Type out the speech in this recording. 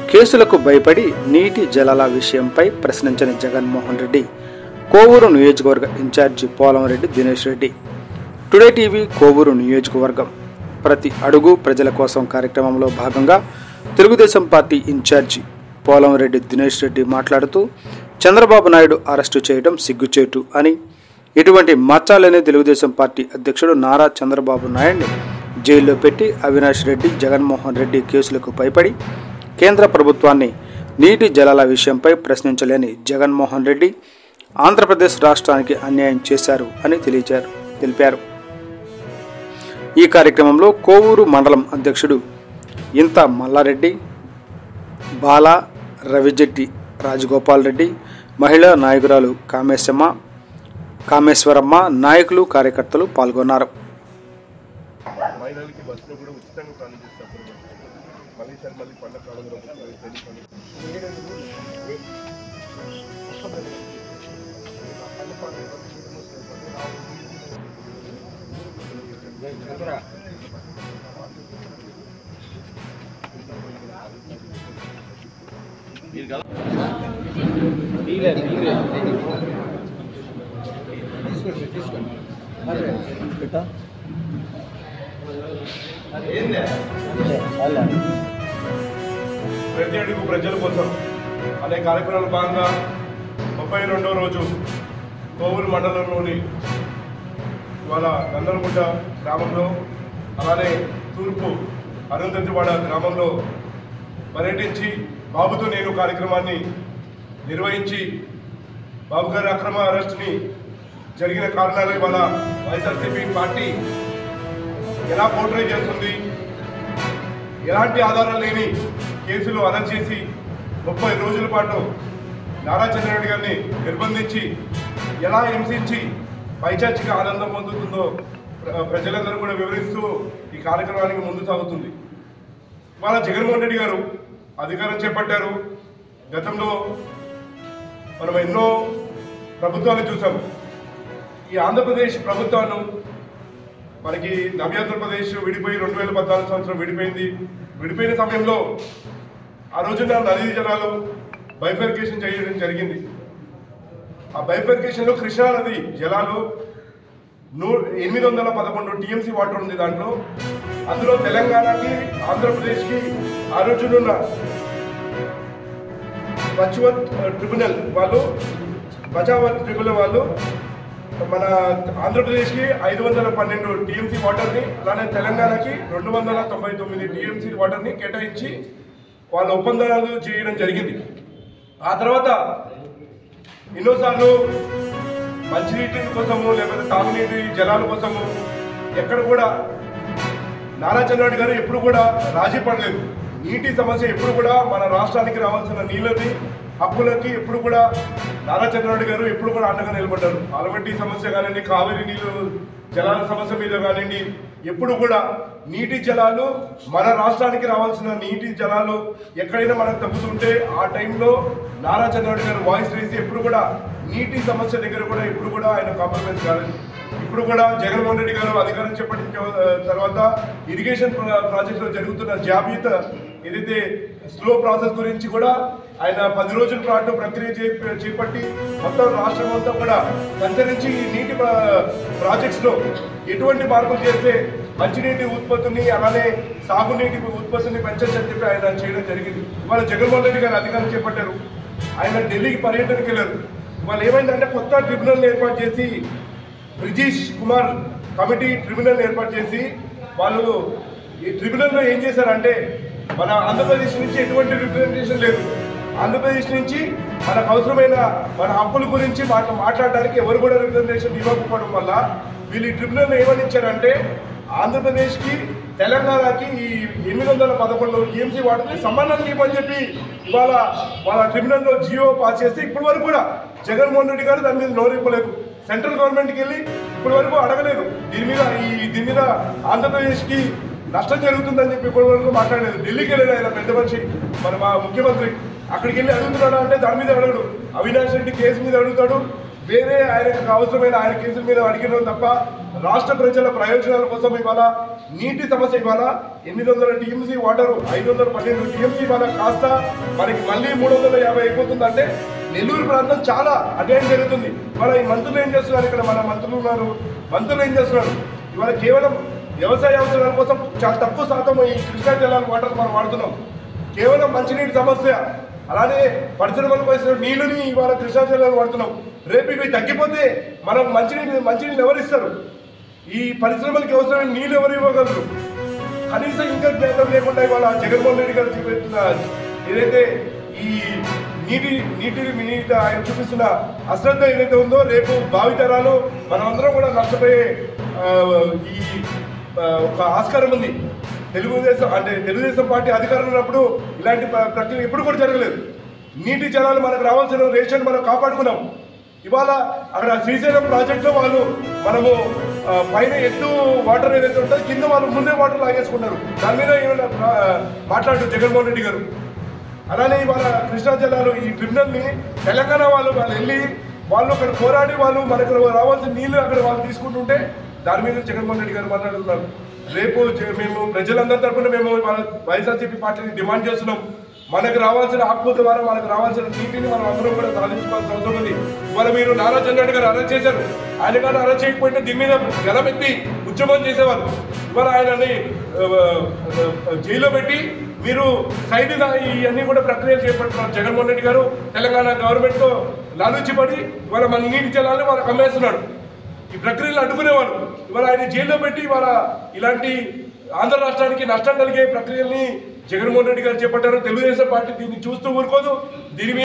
కేసులకు భయపడి నీటి జలాల విషయంపై ప్రశ్నించిన జగన్మోహన్ రెడ్డి కోవూరు నియోజకవర్గ incharge Polamreddy Dinesh Reddy. Today TV Kovur నియోజకవర్గం ప్రతి అడుగు ప్రజల కోసం కార్యక్రమంలో భాగంగా తెలుగుదేశం పార్టీ ఇన్ఛార్జి పోలంరెడ్డి దినేష్ రెడ్డి మాట్లాడుతూ చంద్రబాబు నాయుడు అరెస్టు చేయడం సిగ్గుచేటు అని, ఇటువంటి మచ్చాలనే తెలుగుదేశం పార్టీ అధ్యక్షుడు నారా చంద్రబాబు నాయుడిని జైల్లో పెట్టి అవినాష్ రెడ్డి, జగన్మోహన్ రెడ్డి కేసులకు భయపడి కేంద్ర ప్రభుత్వాన్ని నీటి జలాల విషయంపై ప్రశ్నించలేని జగన్మోహన్ రెడ్డి ఆంధ్రప్రదేశ్ రాష్ట్రానికి అన్యాయం చేశారు అని తెలిపారు. ఈ కార్యక్రమంలో కోవూరు మండలం అధ్యక్షుడు ఇంత మల్లారెడ్డి, బాల, రవిజెట్టి రాజగోపాల్ రెడ్డి, మహిళా నాయకురాలు కామేశ్వరమ్మ, నాయకులు, కార్యకర్తలు పాల్గొన్నారు. ప్రతి అడుగు ప్రజల కోసం అనే కార్యక్రమాల భాగంగా 32వ రోజు కోవూరు మండలంలోని ఇవాళ నందనగుట్ట గ్రామంలో, అలానే తూర్పు అరుంధతివాడ గ్రామంలో పర్యటించి బాబుతో నేను కార్యక్రమాన్ని నిర్వహించి బాబు గారి అక్రమ అరెస్టుని జరిగిన కారణాలు ఇవాళ వైఎస్ఆర్సీపీ పార్టీ ఎలా పోర్ట్రే చేస్తుంది, ఎలాంటి ఆధారాలు లేని కేసులు అరెస్ట్ చేసి 30 రోజుల పాటు నారా చంద్రబాబు గారిని నిర్బంధించి ఎలా హింసించి పైచాచిక ఆనందం పొందుతుందో ప్రజలందరూ కూడా వివరిస్తూ ఈ కార్యక్రమానికి ముందు సాగుతుంది. ఇవాళ జగన్మోహన్ రెడ్డి గారు అధికారం చేపట్టారు. గతంలో మనం ఎన్నో ప్రభుత్వాలు చూసాము. ఈ ఆంధ్రప్రదేశ్ ప్రభుత్వాన్ని మనకి నవ్యాంధ్రప్రదేశ్ విడిపోయి 2014 సంవత్సరం విడిపోయిన సమయంలో ఆ రోజున నదీ జలాలు బైఫర్కేషన్ చేయడం జరిగింది. ఆ బైఫర్కేషన్లో కృష్ణా నది జలాలు 811 టీఎంసీ వాటర్ ఉంది. దాంట్లో అందులో తెలంగాణకి, ఆంధ్రప్రదేశ్కి ఆ రోజునున్న బచావత్ ట్రిబ్యునల్ వాళ్ళు మన ఆంధ్రప్రదేశ్కి 512 టీఎంసీ వాటర్ని, అలానే తెలంగాణకి 299 టీఎంసీ వాటర్ని కేటాయించి వాళ్ళ ఒప్పందాలు చేయడం జరిగింది. ఆ తర్వాత ఎన్నోసార్లు మంచినీటి కోసము లేకపోతే తాగునీటి జలాల కోసము ఎక్కడ కూడా నారా చంద్రబాబు గారు ఎప్పుడు కూడా రాజీ పడలేదు. నీటి సమస్య ఎప్పుడు కూడా మన రాష్ట్రానికి రావాల్సిన నీళ్ళని హక్కులకి ఎప్పుడు కూడా నారా చంద్రబాబు గారు ఎప్పుడు కూడా అండగా నిలబడ్డారు. ఆలమట్టి సమస్య కానివ్వండి, కావేరీ నీళ్ళు జలాల సమస్య మీద కానివ్వండి, ఎప్పుడు కూడా నీటి జలాలు మన రాష్ట్రానికి రావాల్సిన నీటి జలాలు ఎక్కడైనా మనకు తగ్గుతుంటే ఆ టైంలో నారా చంద్రబాబు గారు వాయిస్ రేసి ఎప్పుడు కూడా నీటి సమస్య దగ్గర కూడా ఎప్పుడు కూడా ఆయన కాంప్రమైజ్ కాలేదు. ఇప్పుడు కూడా జగన్మోహన్ రెడ్డి గారు అధికారం చేపట్టిన తర్వాత ఇరిగేషన్ ప్రాజెక్టులో జరుగుతున్న జాబితా ఏదైతే స్లో ప్రాసెస్ గురించి కూడా ఆయన 10 రోజుల పాటు ప్రక్రియ చేపట్టి మొత్తం రాష్ట్రం అంతా కూడా సంచరించి ఈ నీటి ప్రాజెక్ట్స్లో ఎటువంటి మార్పులు చేస్తే మంచినీటి ఉత్పత్తిని అలానే సాగునీటి ఉత్పత్తిని పెంచొచ్చని చెప్పి ఆయన చేయడం జరిగింది. ఇవాళ జగన్మోహన్ రెడ్డి గారు అధికారం చేపట్టారు. ఆయన ఢిల్లీకి పర్యటనకి వెళ్ళారు. ఇవాళ ఏమైందంటే కొత్త ట్రిబ్యునల్ ఏర్పాటు చేసి బ్రిజేష్ కుమార్ కమిటీ ట్రిబ్యునల్ ఏర్పాటు చేసి వాళ్ళు ఈ ట్రిబ్యునల్లో ఏం చేశారంటే మన ఆంధ్రప్రదేశ్ నుంచి ఎటువంటి రిప్రజెంటేషన్ లేదు. ఆంధ్రప్రదేశ్ నుంచి మనకు అవసరమైన మన హక్కుల గురించి మాట్లాడడానికి ఎవరు కూడా రిప్రజెంటేషన్ ఇవ్వకపోవడం వల్ల వీళ్ళు ఈ ట్రిబ్యునల్ ఏమని ఇచ్చారంటే ఆంధ్రప్రదేశ్కి, తెలంగాణకి ఈ 811 టీఎంసీ వాటిని సంబంధం ఇవ్వని చెప్పి ఇవాళ వాళ్ళ ట్రిబ్యునల్లో జియో పాస్ చేసి ఇప్పటి వరకు కూడా జగన్మోహన్ రెడ్డి గారు దాని మీద నోరిప్పలేదు. సెంట్రల్ గవర్నమెంట్కి వెళ్ళి ఇప్పటి వరకు అడగలేదు. దీని మీద ఆంధ్రప్రదేశ్కి నష్టం జరుగుతుందని చెప్పి ఇప్పటి వరకు మాట్లాడలేదు. ఢిల్లీకి వెళ్ళాడు ఆయన పెద్ద మనిషి, మా ముఖ్యమంత్రి. అక్కడికి వెళ్ళి అడుగుతున్నాడు అంటే దాని మీద అడగడు. అవినాష్ రెడ్డి కేసు మీద అడుగుతాడు, వేరే ఆయనకు అవసరమైన ఆయన కేసుల మీద అడిగిన తప్ప రాష్ట్ర ప్రజల ప్రయోజనాల కోసం ఇవాళ నీటి సమస్య ఇవాళ 800 టీఎంసీ వాటర్ 512 టీఎంసీ ఇవాళ కాస్త మనకి మళ్ళీ 350 అయిపోతుందంటే నెల్లూరు ప్రాంతం చాలా అధ్యయనం జరుగుతుంది. ఇవాళ ఈ మంత్రులు ఏం చేస్తున్నారు, ఇక్కడ మన మంత్రులు ఉన్నారు, మంత్రులు ఏం చేస్తున్నారు, ఇవాళ కేవలం వ్యవసాయ అవసరాల కోసం చాలా తక్కువ శాతం ఈ కృష్ణా జలాల వాటర్ మనం వాడుతున్నాం. కేవలం మంచినీటి సమస్య, అలానే పరిశ్రమలకు వేసిన నీళ్ళని ఇవాళ కృష్ణా జలాలు వాడుతున్నాం. రేపు ఇవి తగ్గిపోతే మనం మంచినీళ్ళు ఎవరు ఇస్తారు? ఈ పరిశ్రమలకు అవసరమైన నీళ్ళు ఎవరు ఇవ్వగలరు? కనీసం ఇంకా జ్ఞానం లేకుండా ఇవాళ జగన్మోహన్ రెడ్డి గారు చూపెడుతున్న ఏదైతే ఈ నీటి ఆయన చూపిస్తున్న అశ్రద్ధ ఏదైతే ఉందో రేపు భావితరాలు మనమందరం కూడా నష్టపోయే ఈ ఒక ఆస్కారం ఉంది. తెలుగుదేశం పార్టీ అధికారంలో ఉన్నప్పుడు ఇలాంటి ప్రక్రియ ఎప్పుడు కూడా జరగలేదు. నీటి జలాలు మనకు రావాల్సిన రేషన్ మనం కాపాడుకున్నాం. ఇవాళ అక్కడ శ్రీశైలం ప్రాజెక్టులో మనము పైన ఎత్తు వాటర్ ఏదైతే ఉంటుందో కింద వాళ్ళు ముందే వాటర్ లాగేసుకుంటారు. దాని మీద ఏమైనా మాట్లాడు జగన్మోహన్ రెడ్డి గారు. అలానే ఇవాళ కృష్ణా జలాలు ఈ ట్రిబ్యునల్ని తెలంగాణ వాళ్ళు వెళ్ళి వాళ్ళు అక్కడ పోరాడి వాళ్ళు మనకు రావాల్సిన నీళ్లు అక్కడ వాళ్ళు తీసుకుంటుంటే దాని మీద జగన్మోహన్ రెడ్డి గారు మాట్లాడుతున్నారు. రేపు మేము ప్రజలందరి తరఫున మేము వైఎస్ఆర్సీపీ పార్టీని డిమాండ్ చేస్తున్నాం. మనకు రావాల్సిన హక్కు ద్వారా మనకు రావాల్సిన నీటిని మనం అందరం కూడా సాధించుకోవాల్సిన అవసరం ఉంది. ఇవాళ మీరు నారా చంద్రబాబు గారు అరెస్ట్ చేశారు. ఆయన కానీ అరెస్ట్ చేయకపోతే దీని మీద గలమెత్తి ఉద్యమం చేసేవారు. ఇవాళ ఆయనని జైల్లో పెట్టి మీరు సైడ్గా ఇవన్నీ కూడా ప్రక్రియలు చేపడుతున్నారు. జగన్మోహన్ రెడ్డి గారు తెలంగాణ గవర్నమెంట్తో లాలూచిపడి ఇవాళ మన నీటి జలాన్ని వాళ్ళకి అమ్మేస్తున్నాడు. ఈ ప్రక్రియలు అడ్డుకునేవాడు. ఇవాళ ఆయన జైల్లో పెట్టి ఇవాళ ఇలాంటి ఆంధ్ర రాష్ట్రానికి నష్టం కలిగే ప్రక్రియల్ని జగన్మోహన్ రెడ్డి గారు చేపట్టారు. తెలుగుదేశం పార్టీ దీన్ని చూస్తూ ఊరుకోదు. దీని